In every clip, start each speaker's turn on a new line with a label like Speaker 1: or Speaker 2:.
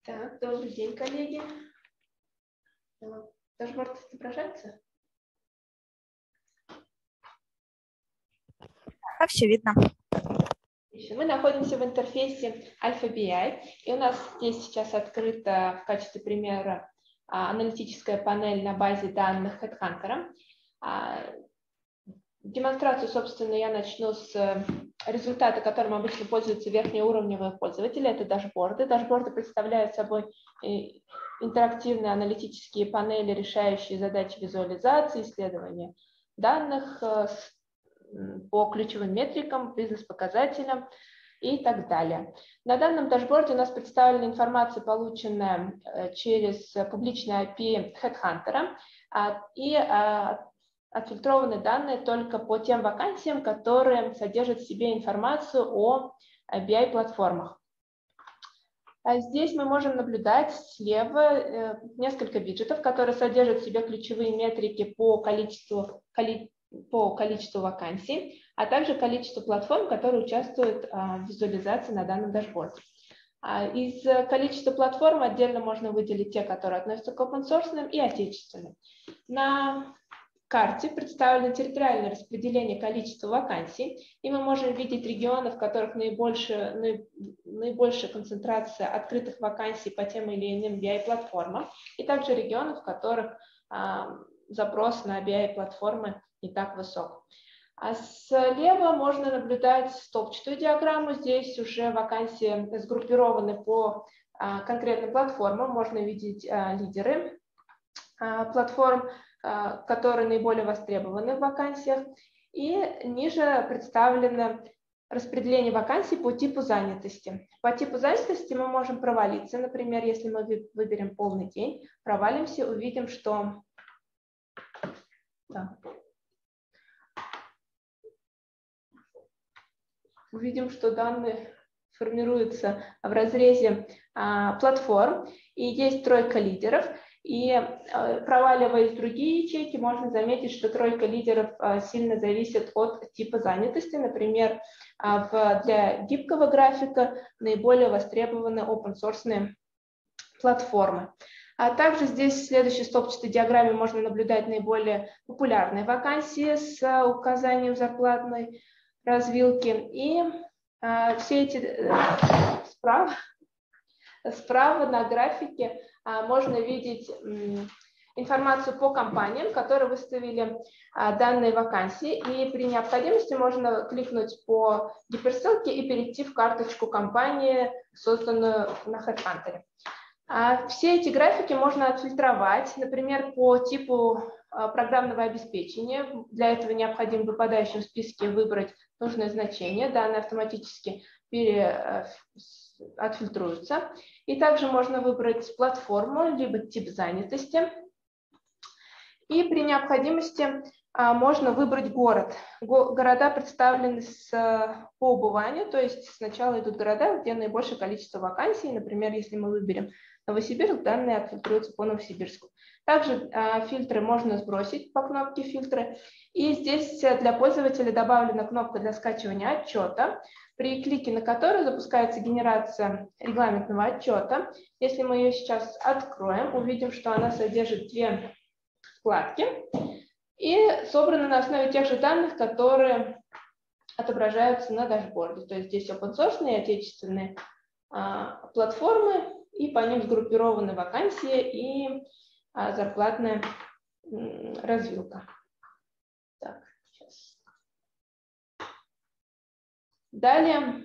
Speaker 1: Так, добрый день, коллеги. Дашборд отображается?
Speaker 2: Все видно.
Speaker 1: Мы находимся в интерфейсе Alpha-BI, и у нас здесь сейчас открыта в качестве примера аналитическая панель на базе данных HeadHunter. Демонстрацию, собственно, я начну с результата, которым обычно пользуются верхнеуровневые пользователи. Это дашборды. Дашборды представляют собой интерактивные аналитические панели, решающие задачи визуализации, исследования данных по ключевым метрикам, бизнес-показателям и так далее. На данном дашборде у нас представлена информация, полученная через публичный API HeadHunter, и отфильтрованы данные только по тем вакансиям, которые содержат в себе информацию о BI-платформах. Здесь мы можем наблюдать слева несколько виджетов, которые содержат в себе ключевые метрики по количеству вакансий, а также количество платформ, которые участвуют в визуализации на данном дашборде. Из количества платформ отдельно можно выделить те, которые относятся к open-source и отечественным. На карте представлено территориальное распределение количества вакансий, и мы можем видеть регионы, в которых наибольшая концентрация открытых вакансий по тем или иным BI-платформам, и также регионы, в которых запрос на BI-платформы не так высок. А слева можно наблюдать столбчатую диаграмму. Здесь уже вакансии сгруппированы по конкретным платформам. Можно видеть лидеры платформ, которые наиболее востребованы в вакансиях. И ниже представлено распределение вакансий по типу занятости. По типу занятости мы можем провалиться. Например, если мы выберем полный день, провалимся, увидим, что данные формируются в разрезе платформ, и есть тройка лидеров. И проваливаясь в другие ячейки, можно заметить, что тройка лидеров сильно зависит от типа занятости. Например, для гибкого графика наиболее востребованы open-source платформы. А также здесь в следующей столбчатой диаграмме можно наблюдать наиболее популярные вакансии с указанием зарплатной развилки. И все эти справа на графике можно видеть информацию по компаниям, которые выставили данные вакансии. И при необходимости можно кликнуть по гиперссылке и перейти в карточку компании, созданную на HeadHunter. Все эти графики можно отфильтровать, например, по типу программного обеспечения. Для этого необходимо в выпадающем списке выбрать нужное значение. Данные автоматически отфильтруются. И также можно выбрать платформу, либо тип занятости. И при необходимости можно выбрать город. Города представлены по убыванию, то есть сначала идут города, где наибольшее количество вакансий. Например, если мы выберем Новосибирск, данные отфильтруются по Новосибирску. Также фильтры можно сбросить по кнопке «Фильтры». И здесь для пользователя добавлена кнопка для скачивания отчета, при клике на которую запускается генерация регламентного отчета. Если мы ее сейчас откроем, увидим, что она содержит две вкладки и собрана на основе тех же данных, которые отображаются на дашборде. То есть здесь open-source и отечественные платформы, и по ним сгруппированы вакансии и зарплатная развилка. Так, сейчас. Далее,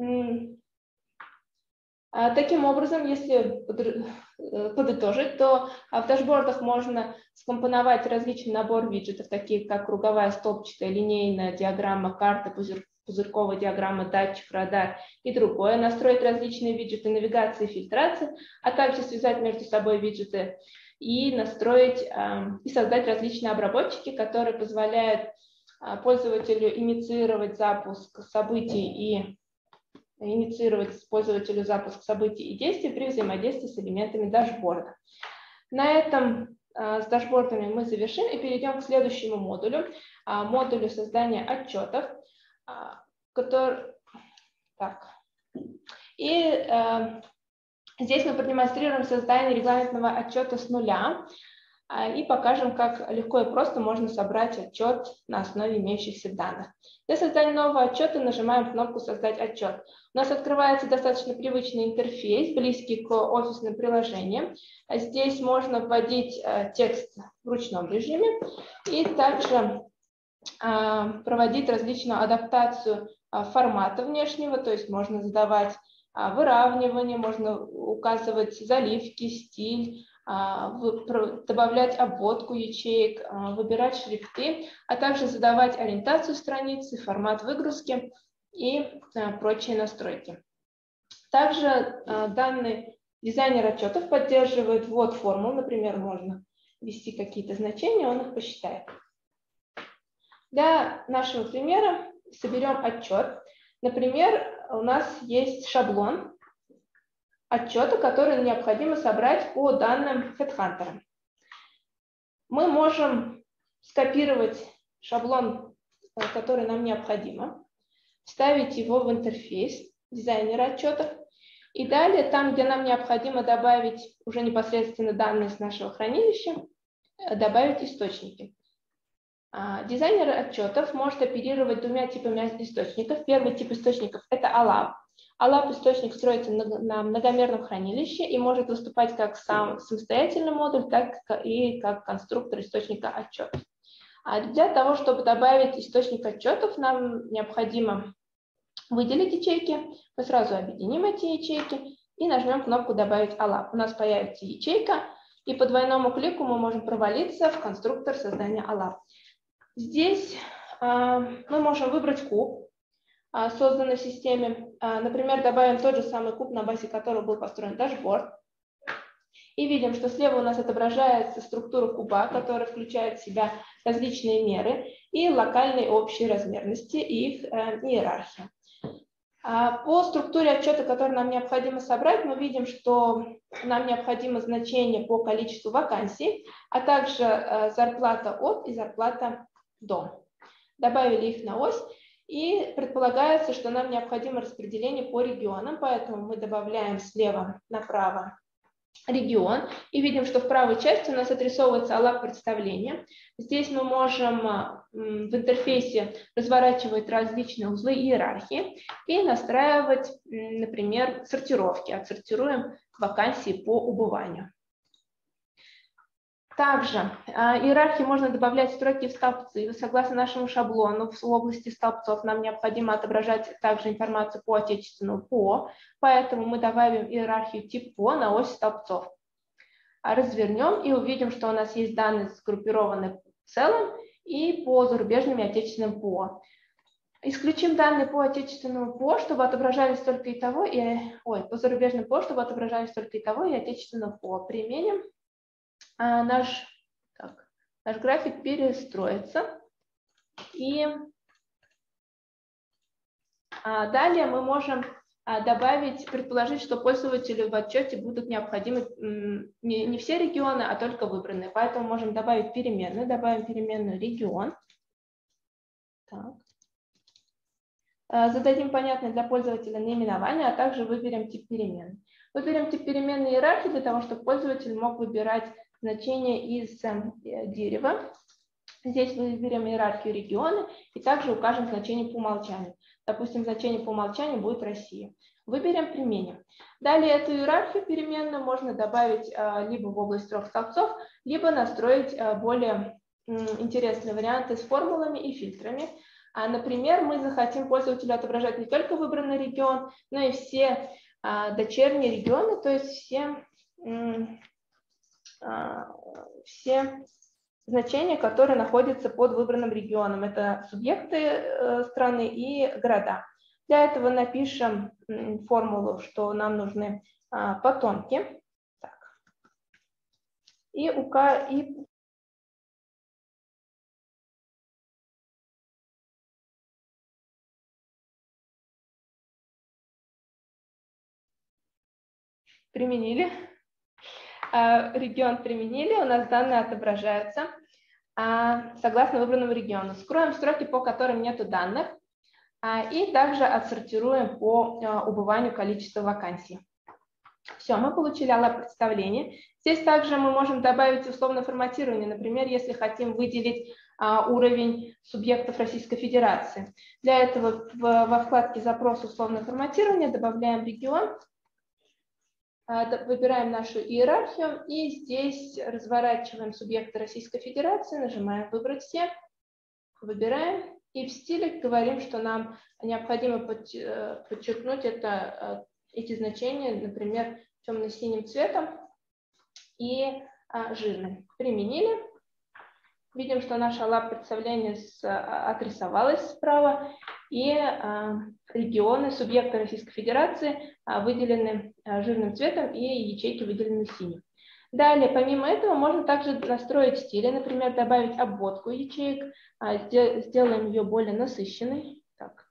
Speaker 1: таким образом, если подытожить, то в дашбордах можно скомпоновать различный набор виджетов, такие как круговая, столбчатая, линейная диаграмма, карта, пузырьковая диаграмма, датчик, радар и другое, настроить различные виджеты навигации и фильтрации, а также связать между собой виджеты и настроить и создать различные обработчики, которые позволяют пользователю инициировать запуск событий и инициировать пользователю запуск событий и действий при взаимодействии с элементами дашборда. На этом с дашбордами мы завершим и перейдем к следующему модулю, модулю создания отчетов, который... Так. И Здесь мы продемонстрируем создание регламентного отчета с нуля и покажем, как легко и просто можно собрать отчет на основе имеющихся данных. Для создания нового отчета нажимаем кнопку «Создать отчет». У нас открывается достаточно привычный интерфейс, близкий к офисным приложениям. Здесь можно вводить текст в ручном режиме и также проводить различную адаптацию формата внешнего, то есть можно задавать выравнивание, можно указывать заливки, стиль, добавлять обводку ячеек, выбирать шрифты, а также задавать ориентацию страницы, формат выгрузки и прочие настройки. Также данный дизайнер отчетов поддерживает ввод формул, например, можно ввести какие-то значения, он их посчитает. Для нашего примера соберем отчет. Например, у нас есть шаблон отчета, который необходимо собрать по данным HeadHunter. Мы можем скопировать шаблон, который нам необходимо, вставить его в интерфейс дизайнера отчетов, и далее, там, где нам необходимо добавить уже непосредственно данные с нашего хранилища, добавить источники. Дизайнер отчетов может оперировать двумя типами источников. Первый тип источников – это ALAP. ALAP-источник строится на многомерном хранилище и может выступать как самостоятельный модуль, так и как конструктор источника отчетов. Для того, чтобы добавить источник отчетов, нам необходимо выделить ячейки. Мы сразу объединим эти ячейки и нажмем кнопку «Добавить ALAP». У нас появится ячейка, и по двойному клику мы можем провалиться в конструктор создания ALAP. Здесь мы можем выбрать куб, созданный в системе. Например, добавим тот же самый куб, на базе которого был построен дашборд. И видим, что слева у нас отображается структура куба, которая включает в себя различные меры и локальные общие размерности и их иерархия. По структуре отчета, который нам необходимо собрать, мы видим, что нам необходимо значение по количеству вакансий, а также зарплата от и зарплата до. Добавили их на ось, и предполагается, что нам необходимо распределение по регионам, поэтому мы добавляем слева направо регион, и видим, что в правой части у нас отрисовывается ALAP представление. Здесь мы можем в интерфейсе разворачивать различные узлы иерархии и настраивать, например, сортировки. Отсортируем вакансии по убыванию. Также иерархии можно добавлять строки в столбцы. Согласно нашему шаблону, в области столбцов нам необходимо отображать также информацию по отечественному ПО, поэтому мы добавим иерархию тип ПО на ось столбцов. Развернем и увидим, что у нас есть данные сгруппированы в целом и по зарубежным и отечественным ПО. Исключим данные по отечественному ПО, чтобы отображались только и того, по зарубежному ПО, чтобы отображались только и того, и отечественного ПО. Применим. Наш график перестроится. И далее мы можем предположить, что пользователю в отчете будут необходимы не все регионы, а только выбранные. Поэтому можем добавить переменную. Добавим переменную регион. Так. Зададим понятное для пользователя наименование, а также выберем тип переменной. Выберем тип переменной иерархии для того, чтобы пользователь мог выбирать значение из дерева. Здесь выберем иерархию региона и также укажем значение по умолчанию. Допустим, значение по умолчанию будет Россия. Выберем, применим. Далее эту иерархию переменную можно добавить либо в область трех столбцов, либо настроить более интересные варианты с формулами и фильтрами. Например, мы захотим пользователю отображать не только выбранный регион, но и все дочерние регионы, то есть все значения, которые находятся под выбранным регионом. Это субъекты страны и города. Для этого напишем формулу, что нам нужны потомки. Так. Применили. Регион применили, у нас данные отображаются согласно выбранному региону. Скроем строки, по которым нет данных, и также отсортируем по убыванию количества вакансий. Все, мы получили ALAP представление. Здесь также мы можем добавить условное форматирование. Например, если хотим выделить уровень субъектов Российской Федерации. Для этого во вкладке «Запрос условное форматирование» добавляем регион, выбираем нашу иерархию и здесь разворачиваем субъекты Российской Федерации, нажимаем «Выбрать все», выбираем и в стиле говорим, что нам необходимо подчеркнуть эти значения, например, темно-синим цветом и жирным. Применили. Видим, что наше ALAP представление отрисовалось справа, и регионы, субъекты Российской Федерации выделены жирным цветом и ячейки выделены синим. Далее, помимо этого, можно также настроить стили, например, добавить обводку ячеек, сделаем ее более насыщенной. Так.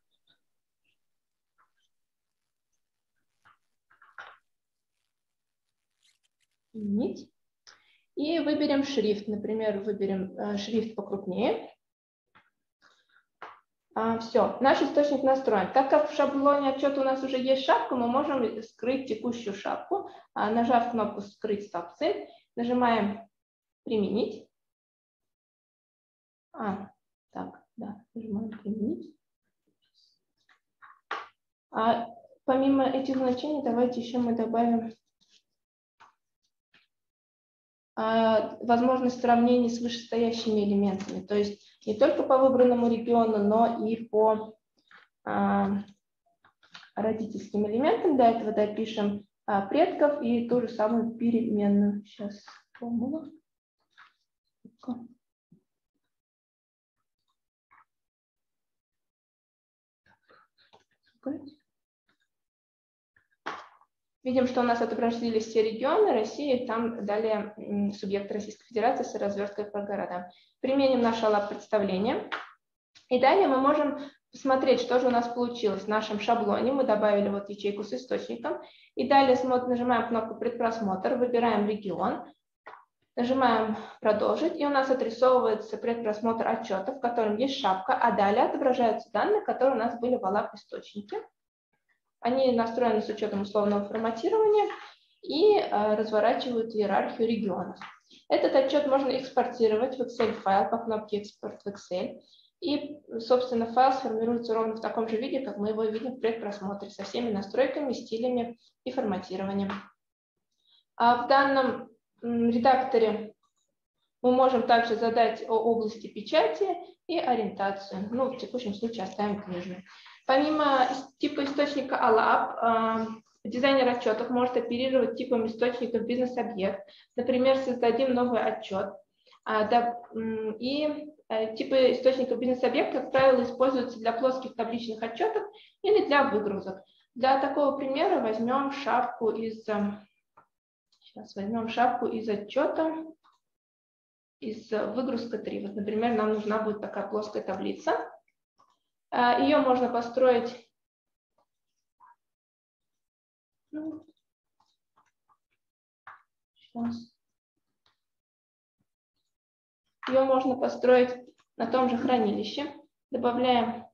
Speaker 1: Изменить. И выберем шрифт. Например, выберем шрифт покрупнее. Все, наш источник настроен. Так как в шаблоне отчета у нас уже есть шапка, мы можем скрыть текущую шапку. Нажав кнопку «Скрыть стоп-цель», нажимаем «Применить». Нажимаем «Применить». Помимо этих значений, давайте еще мы добавим возможность сравнения с вышестоящими элементами. То есть не только по выбранному региону, но и по родительским элементам. Для этого допишем предков и ту же самую переменную. Сейчас формула. Видим, что у нас отобразились все регионы России, там далее субъекты Российской Федерации с разверткой по городам. Применим наше ALAP представление. И далее мы можем посмотреть, что же у нас получилось в нашем шаблоне. Мы добавили вот ячейку с источником. И далее нажимаем кнопку «Предпросмотр», выбираем регион, нажимаем «Продолжить», и у нас отрисовывается предпросмотр отчета, в котором есть шапка, а далее отображаются данные, которые у нас были в ALAP источнике. Они настроены с учетом условного форматирования и разворачивают иерархию регионов. Этот отчет можно экспортировать в Excel-файл по кнопке «Экспорт в Excel». И, собственно, файл сформируется ровно в таком же виде, как мы его видим в предпросмотре, со всеми настройками, стилями и форматированием. В данном редакторе мы можем также задать области печати и ориентацию. В текущем случае оставим книжную. Помимо типа источника ALAP, дизайнер отчетов может оперировать типом источников бизнес-объект. Например, создадим новый отчет. И типы источников бизнес-объекта, как правило, используются для плоских табличных отчетов или для выгрузок. Для такого примера возьмем шапку из отчета, из выгрузка 3. Вот, например, нам нужна будет такая плоская таблица. Ее можно построить на том же хранилище. Добавляем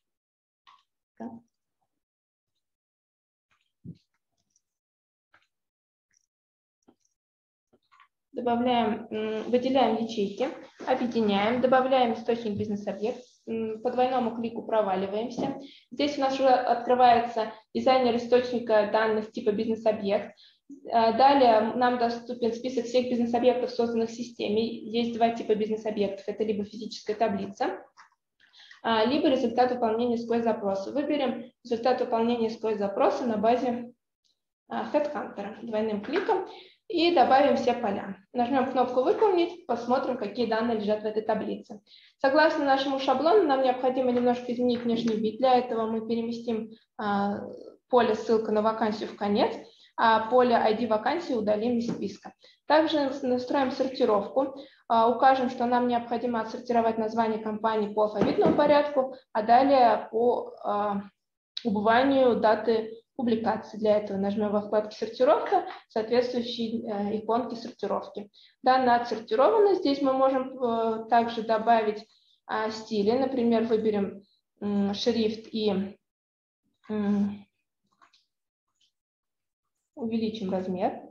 Speaker 1: выделяем ячейки, объединяем, добавляем источник бизнес-объект, по двойному клику проваливаемся. Здесь у нас уже открывается дизайнер источника данных типа бизнес-объект. Далее нам доступен список всех бизнес-объектов, созданных в системе. Есть два типа бизнес-объектов. Это либо физическая таблица, либо результат выполнения SQL-запроса. Выберем результат выполнения SQL-запроса на базе HeadHunter двойным кликом и добавим все поля. Нажмем кнопку «Выполнить», посмотрим, какие данные лежат в этой таблице. Согласно нашему шаблону, нам необходимо немножко изменить внешний вид. Для этого мы переместим поле «Ссылка на вакансию» в конец, а поле ID вакансии удалим из списка. Также настроим сортировку. Укажем, что нам необходимо отсортировать название компании по алфавитному порядку, а далее по убыванию даты публикации. Для этого нажмем во вкладке «Сортировка» соответствующие иконки сортировки. Данные отсортированы. Здесь мы можем также добавить стили. Например, выберем шрифт и увеличим размер.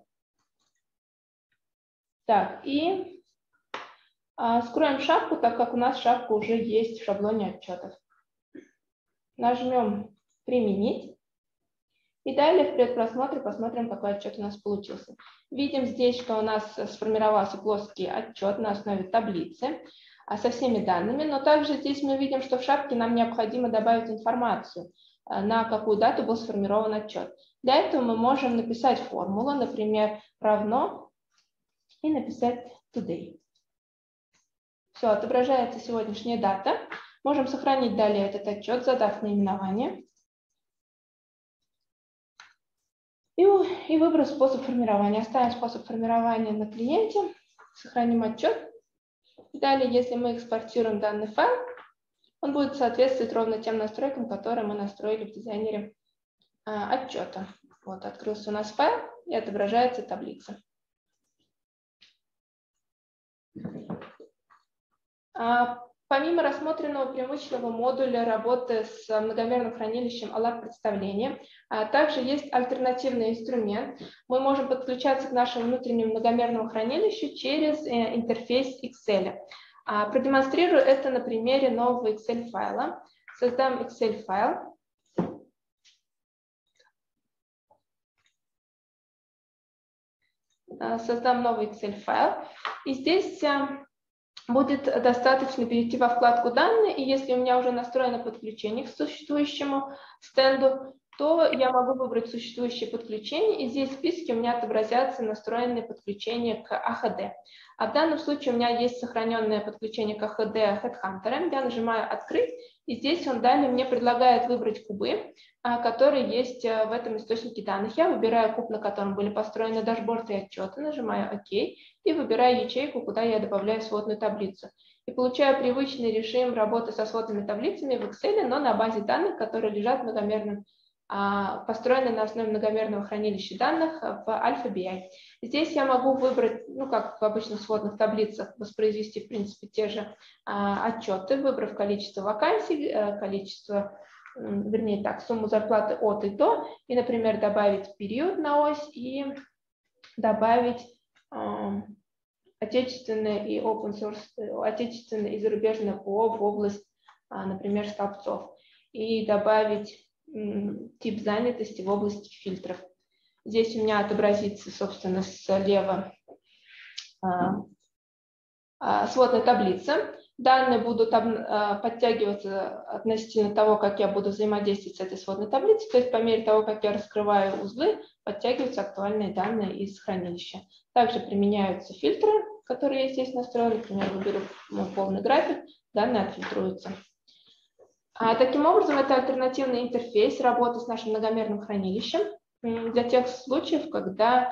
Speaker 1: Так, и скроем шапку, так как у нас шапка уже есть в шаблоне отчетов. Нажмем «Применить». И далее в предпросмотре посмотрим, какой отчет у нас получился. Видим здесь, что у нас сформировался плоский отчет на основе таблицы со всеми данными, но также здесь мы видим, что в шапке нам необходимо добавить информацию, на какую дату был сформирован отчет. Для этого мы можем написать формулу, например, равно, и написать today. Все, отображается сегодняшняя дата. Можем сохранить далее этот отчет, задав наименование. И выбрать способ формирования. Оставим способ формирования на клиенте, сохраним отчет. Далее, если мы экспортируем данный файл, он будет соответствовать ровно тем настройкам, которые мы настроили в дизайнере отчета. Вот, открылся у нас файл и отображается таблица. Помимо рассмотренного привычного модуля работы с многомерным хранилищем OLAP представления, также есть альтернативный инструмент. Мы можем подключаться к нашему внутреннему многомерному хранилищу через интерфейс Excel. Продемонстрирую это на примере нового Excel файла. Создам Excel файл. Создам новый Excel файл. И здесь будет достаточно перейти во вкладку «Данные», и если у меня уже настроено подключение к существующему стенду, то я могу выбрать существующее подключение, и здесь в списке у меня отобразятся настроенные подключения к AHD. А в данном случае у меня есть сохраненное подключение к AHD HeadHunter. Я нажимаю «Открыть», и здесь он далее мне предлагает выбрать кубы, которые есть в этом источнике данных. Я выбираю куб, на котором были построены дашборды и отчеты, нажимаю «Ок», и выбираю ячейку, куда я добавляю сводную таблицу. И получаю привычный режим работы со сводными таблицами в Excel, но на базе данных, которые лежат многомерным, построены на основе многомерного хранилища данных в Alpha BI. Здесь я могу выбрать, как в обычных сводных таблицах, воспроизвести, в принципе, те же отчеты, выбрав количество вакансий, сумму зарплаты от и до, и, например, добавить период на ось и добавить отечественное и open source, отечественное и зарубежное ПО в область, например, столбцов, и добавить тип занятости в области фильтров. Здесь у меня отобразится, собственно, слева сводная таблица. Данные будут подтягиваться относительно того, как я буду взаимодействовать с этой сводной таблицей. То есть по мере того, как я раскрываю узлы, подтягиваются актуальные данные из хранилища. Также применяются фильтры, которые я здесь настроил. Например, выберу мой полный график, данные отфильтруются. Таким образом, это альтернативный интерфейс работы с нашим многомерным хранилищем для тех случаев, когда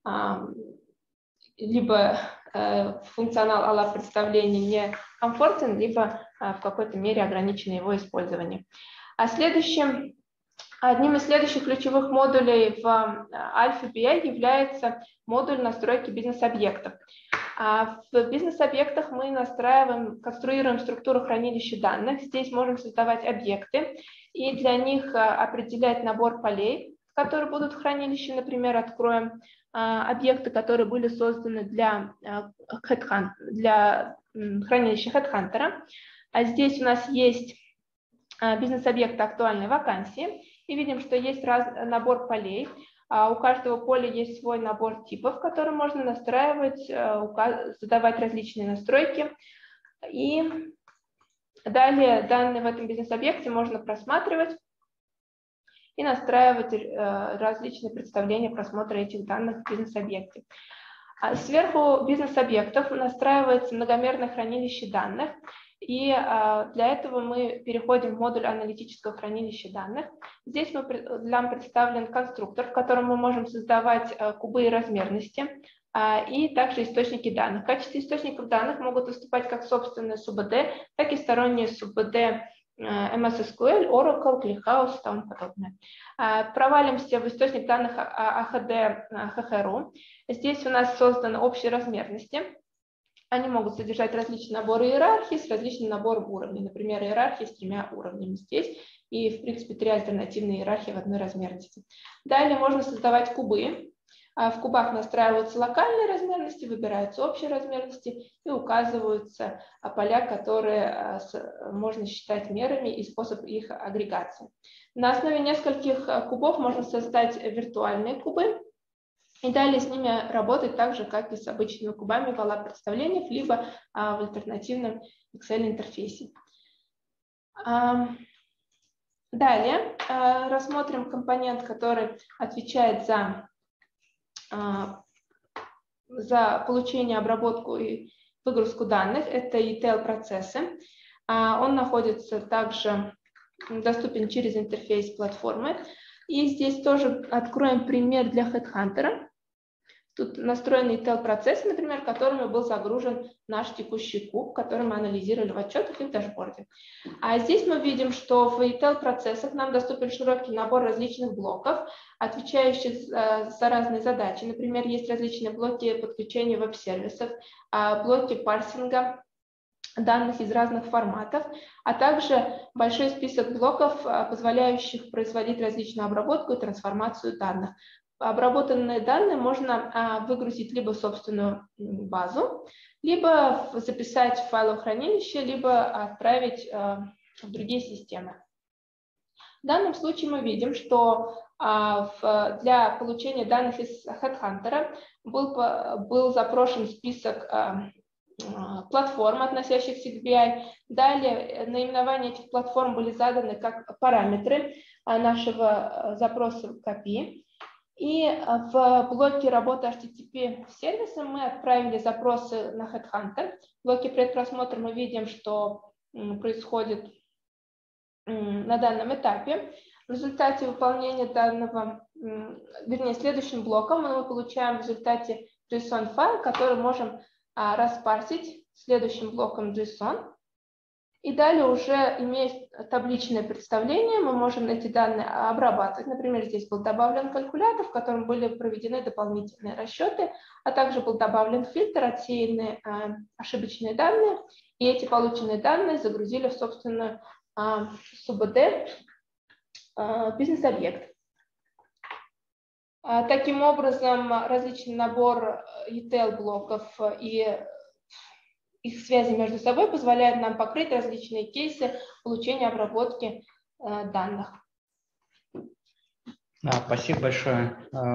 Speaker 1: либо функционал OLAP представления не комфортен, либо в какой-то мере ограничено его использование. Одним из следующих ключевых модулей в Alpha BI является модуль настройки бизнес-объектов. В бизнес-объектах мы конструируем структуру хранилища данных. Здесь можем создавать объекты и для них определять набор полей, которые будут в хранилище. Например, откроем объекты, которые были созданы для хранилища HeadHunter. Здесь у нас есть бизнес-объекты актуальной вакансии. И видим, что есть набор полей. У каждого поля есть свой набор типов, который можно настраивать, задавать различные настройки. И далее данные в этом бизнес-объекте можно просматривать и настраивать различные представления просмотра этих данных в бизнес-объекте. Сверху бизнес-объектов настраивается многомерное хранилище данных. И для этого мы переходим в модуль аналитического хранилища данных. Здесь нам представлен конструктор, в котором мы можем создавать кубы и размерности, и также источники данных. В качестве источников данных могут выступать как собственные СУБД, так и сторонние СУБД MS SQL, Oracle, ClickHouse и тому подобное. Провалимся в источник данных AHD HHRU. Здесь у нас созданы общие размерности. Они могут содержать различные наборы иерархий с различным набором уровней. Например, иерархии с 3 уровнями здесь. и, в принципе, 3 альтернативные иерархии в одной размерности. Далее можно создавать кубы. В кубах настраиваются локальные размерности, выбираются общие размерности и указываются поля, которые можно считать мерами и способ их агрегации. На основе нескольких кубов можно создать виртуальные кубы и далее с ними работать так же, как и с обычными кубами в OLAP-представлениях, либо в альтернативном Excel-интерфейсе. Далее рассмотрим компонент, который отвечает за получение, обработку и выгрузку данных. Это ETL-процессы. Он находится также доступен через интерфейс платформы. И здесь тоже откроем пример для HeadHunter. Тут настроены ETL-процессы, например, которыми был загружен наш текущий куб, который мы анализировали в отчетах и в дашборде. А здесь мы видим, что в ETL-процессах нам доступен широкий набор различных блоков, отвечающих за разные задачи. Например, есть различные блоки подключения веб-сервисов, блоки парсинга данных из разных форматов, а также большой список блоков, позволяющих производить различную обработку и трансформацию данных. Обработанные данные можно выгрузить либо в собственную базу, либо записать в файлохранилище, либо отправить в другие системы. В данном случае мы видим, что для получения данных из HeadHunter был запрошен список платформ, относящихся к BI. Далее наименования этих платформ были заданы как параметры нашего запроса к API. И в блоке работы HTTP сервиса мы отправили запросы на HeadHunter. В блоке предпросмотра мы видим, что происходит на данном этапе. В результате выполнения данного, вернее, следующим блоком мы получаем в результате JSON-файл, который можем распарсить следующим блоком JSON. И далее, уже имея табличное представление, мы можем эти данные обрабатывать. Например, здесь был добавлен калькулятор, в котором были проведены дополнительные расчеты, а также был добавлен фильтр, отсеяны ошибочные данные, и эти полученные данные загрузили в собственную СУБД бизнес-объект. Таким образом, различный набор ETL-блоков и их связи между собой позволяют нам покрыть различные кейсы получения обработки данных.
Speaker 2: Спасибо большое.